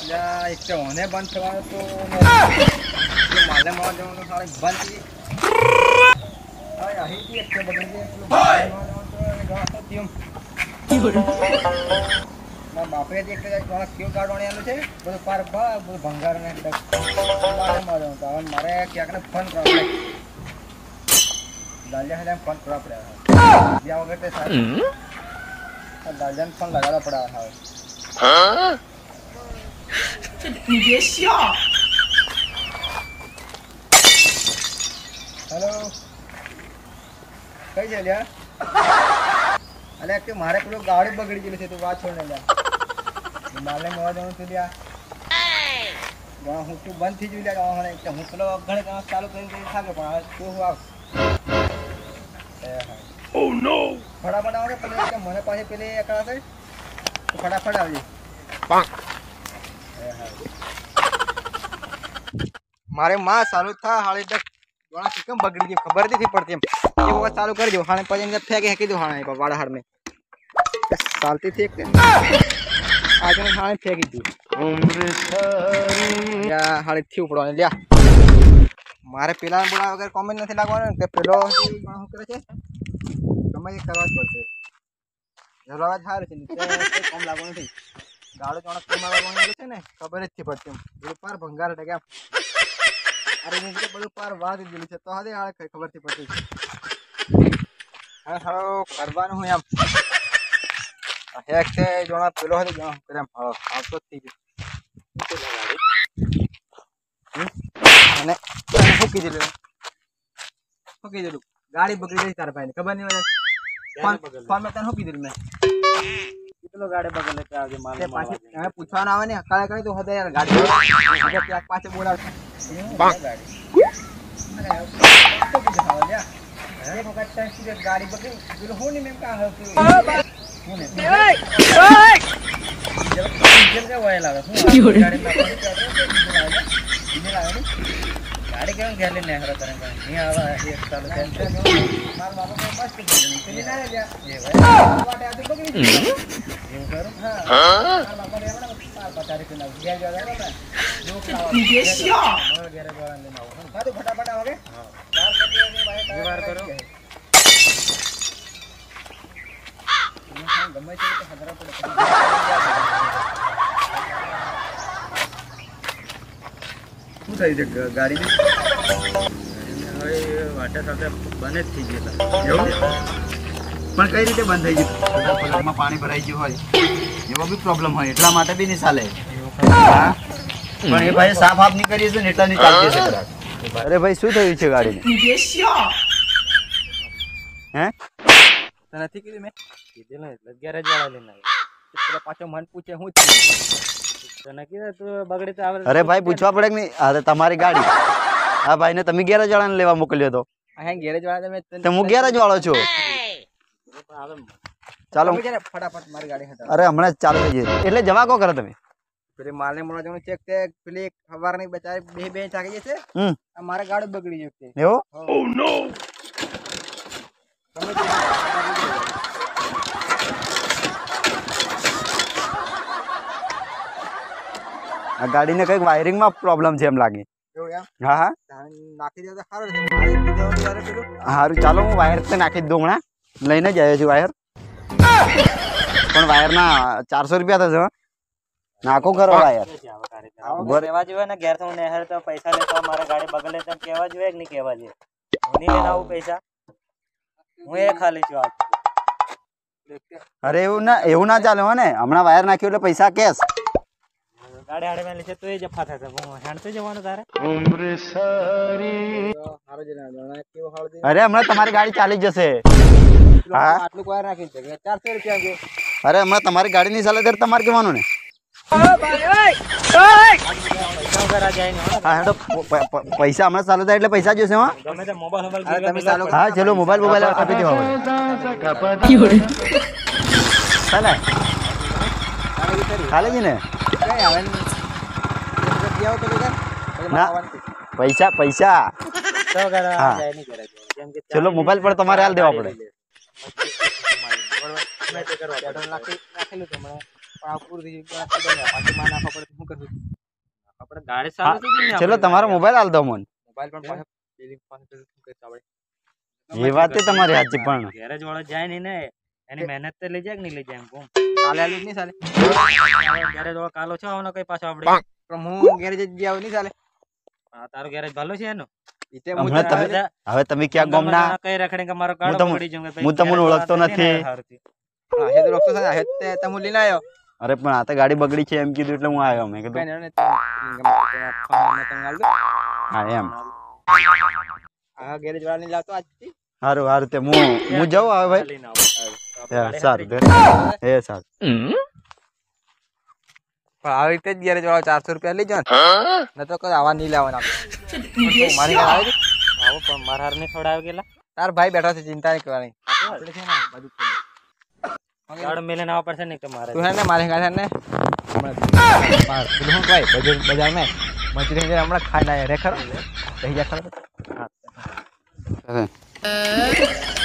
एक तो होने बंद थवा तो माले मार जाऊं तो सारे बंद ही यही की एक बदल के माले मार जाऊं तो गाता तीम ना बापे देख के कोना क्यों काढवाने आलो छे બધું પાર બધું ભંગાર ને મારે મારો તો મારે ક્યાંક ને ફોન કરવા દાલિયા હે ફોન કરવા પડે या वगैरह ते सारे दालिया ने फोन लगाना पड़ा है हां你别笑 हेलो कई चल्या अरे कि मारे पेलो गाड़ी बगड़ी गेली छे तो વાત છોડને જા માલે મોવા જવાનું તો લ્યા વા હું તો બંધ થઈ ગયું લ્યા હવે કે હું પેલો ઘણે કામ ચાલુ કરીને થાકે પણ હવે શું આવ ઓ નો ફટાફટ આવજે પેલે કે મને પાસે પેલે એકડા છે તો ફટાફટ આવજે પાંક મારે માં ચાલુ થા હાળી તક વાળા કેમ બગડી ગઈ ખબર નથી પડતી એમ એ વખત ચાલુ કરી દો હાણે પછી એને ફેંકે હેકી દો હાણે વાડા હાડ में ચાલતી थी एक आज ने हाणे फेंकी दी उम्र थारी या हाळे थी ઉપડવાની લ્યા મારે પેલા બોલા વગર કોમેન્ટ નથી લાગવાનો કે પેલો શું કરે છે તમે એક કરવા જ પડશે જલવા જ હાર છે ને કોઈ કોમ લાગવાનો નથી ગાડો ચોણક કે મારવાનો છે ને ખબર જ થી પડતી એમ પાર ભંગાર હટે કે અરે ને કે બધું પાર વાદ દીલી છે તો હાદે હાલે ખબર થી પડતી હા હાલો કરવાનું હું એમ એક છે જોણા પેલો હતી જોણા કેમ આવતો જ થઈ ગયો અને ફૂકી દીધું ગાડી બગડી ગઈ તારા ભાઈને ખબર નહીં હોય ફોન માં તને ફૂકી દીધું મેં કેટલો ગાડી બગડે તે આવજે માલ પાછી હવે પૂછવાનું આવે ને હકાળે કરી તો હદે યાર ગાડી ત્યાં પાછે બોલાવ ગાડી एक वक्त टैक्सी गाड़ी बगड़ी बिल हो नहीं मैं का है होने ओए ओए जब के वाय लागा गाड़ी में गाड़ी क्यों गेले ने हरा करेंगे नहीं आवा एक साल से मार बाबा के पास चली ना लिया ये भाई वाटे आते बगड़ी ये करो हां बाबा ने ना पता रे ना गया जा रहा था दो क्लास और गेरे बोला लेना हो तो फटाफट आओगे हां बाहर करिए नहीं भाई बाहर करो गम्मे से तो हदरा पड़े શું થઈ છે ગાડી હવે વાટા સાથે બંધ જ થઈ ગઈ પણ કઈ રીતે બંધ થઈ ગયું પલકમાં પાણી ભરાઈ ગયું હોય એવો બી પ્રોબ્લેમ હોય એટલા માટે બી નહીં ચાલે પણ એ ભાઈ સાફ આપ નહીં કરીએ છે ને એટલા નહીં ચાલતી છે અરે ભાઈ શું થયું છે ગાડીને હે તો નથી કીધું મેં કીધું ને એટલે ગેરેજ વાળા લઈને આવ્યો પાછો મન પૂછે હું તને કીધું તું બગડી તો આવે અરે ભાઈ પૂછવા પડે કે નહીં અરે તમારી ગાડી હા ભાઈ ને તમે ગેરેજ વાળાને લેવા મોકલ્યો તો હા ગેરેજ વાળા તમે હું ગેરેજ વાળો છું ચાલો ફટાફટ મારી ગાડી હતા અરે હમણાં ચાલુ થઈ જશે એટલે જવા કો કરો તમે પેલી માલને મોડા જવાનું ચેક તે પેલી ખબર નહીં બચારી બે ચાકી જશે મારે ગાડી બગડી જશે એવો ઓ નો આ ગાડીને કઈક વાયરિંગ માં પ્રોબ્લેમ છે એમ લાગે હા હા નાખી દે તો સારું ચાલો હું વાયર તો નાખી દઉં હમણાં લઈને જ આવ્યો છું વાયર પણ વાયર ના 400 રૂપિયા થશે નાખો કરો વાયર કેવા જોઈએ ને ઘેર હું નહેર તો પૈસા લેતો મારા ગાડી બગડે તો કેવા જોઈએ કે નહીં કેવા જોઈએ હું નહીં લેના આવું પૈસા હું એ ખાલી છું આજ અરે એવું ના ચાલે હો ને હમણાં વાયર નાખ્યો એટલે પૈસા કેશ ગાડી હાડે મેં લીધે તો એ જફા થશે હું હેન્ડ તો જવાનું તારે અરે હમણાં તમારી ગાડી ચાલી જશે હા આટલું વાયર નાખી છે 400 રૂપિયા અરે હમણાં તમારી ગાડી નહીં ચાલે ત્યારે તમારે કહેવાનું ને પૈસા હમણાં ચાલુ થાય એટલે પૈસા જોશે હા ચલો મોબાઈલ આપી દેવા ખાલે છે ને પૈસા ચલો મોબાઈલ પર તમારે હાલ દેવા પડે પૂરી પાછી માં નાખવા પડે શું કરશું આપણે ગાડી ચાલુ થઈ ગઈ ને ચલો તમારો મોબાઈલ આલ દો મને મોબાઈલ પણ પાછા ડેલી પાછા શું કરતા આપણે એ વાત તમારી સાચી પણ ગેરેજ વાળો જાય નહીં ને એની મહેનત તો લઈ જાય કે નહીં લઈ જાય એમ કહું કાલે આલું જ નહીં ચાલે ગેરેજ વાળો કાલો છે આવવાનો કઈ પાછો આપણે પણ હું ગેરેજ જ આવું નહીં ચાલે તારો ગેરેજ ભાલો છે એનો ઈતે હું હમણાં તમે હવે તમે ક્યાં ગોમના કઈ રખડે કે મારો હું ગાડો તમને- પડી જઉં કે હું તમને ઓળખતો નથી. હા હે તો રોકતો છે હે તે તમે લઈને આવ્યો અરે પણ આ તો ગાડી બગડી છે એમ કીધું એટલે હું આવ્યો મેં કઈ કીધું નહીં ફોન તમે આલ દો હા એમ આ ગેરેજ વાળા ને લાવતો આજથી સારું સારું તે હું જાઉં હવે ભાઈ લઈને આવો હા, સારું એ સારું પણ આવી રીતે જ ગેરેજ વાળો 400 રૂપિયા લઈ જાવ ન તો કઈ આવા નહીં લાવવાના આપણે મારી ઘરે આવે છે આવો પણ મારા હાર ને ખવડાવી ગયેલા તાર ભાઈ બેઠા છે ચિંતા નહીં કરવાની આપણે છે ને બધું ખોલી ગાડો મેલીને આવવા પડશે ને કે મારે તું હે ને મારી ઘરે ને હમણાં પેલું શું કહેવાય બજાર મેં મજૂરી હમણાં ખાઈ ના રે ખરો રહી જા ખરો હા